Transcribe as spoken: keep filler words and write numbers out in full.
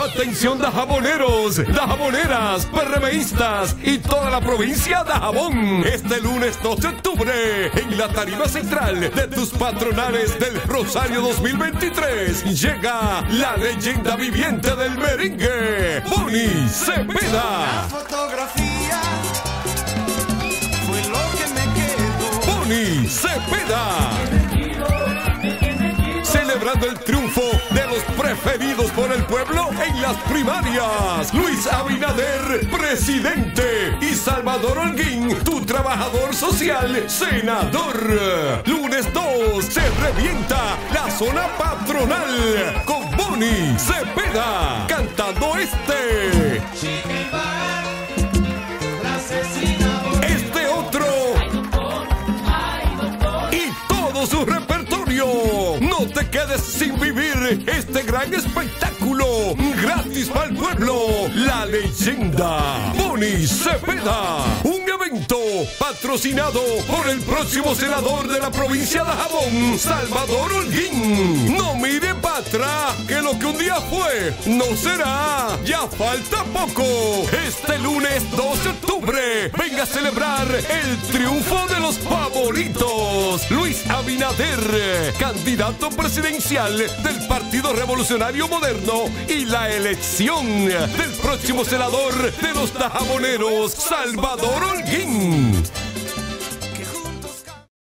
Atención dajaboneros, dajaboneras, PRMistas y toda la provincia de Dajabón. Este lunes dos de octubre, en la tarima central de tus patronales del Rosario dos mil veintitrés, llega la leyenda viviente del merengue, Bonnie Cepeda. La fotografía fue lo que me quedó. Bonnie Cepeda. Celebrando el triunfo de los preferidos por el pueblo en las primarias. Luis Abinader, presidente. Y Salvador Holguín, tu trabajador social, senador. Lunes dos, se revienta la zona patronal con Bonnie Cepeda cantando este. Este otro. Y todo su repertorio. No te quedes sin vivir este gran espectáculo gratis para el pueblo. La leyenda Bonnie Cepeda. Un evento patrocinado por el próximo senador de la provincia de Dajabón, Salvador Holguín. No mire para atrás, que lo que un día fue no será. Ya falta poco. Este lunes dos de octubre, venga a celebrar el triunfo de los favoritos. Luis Abinader, candidato presidencial del Partido Revolucionario Moderno, y la elección del próximo senador de los dajaboneros, Salvador Holguín.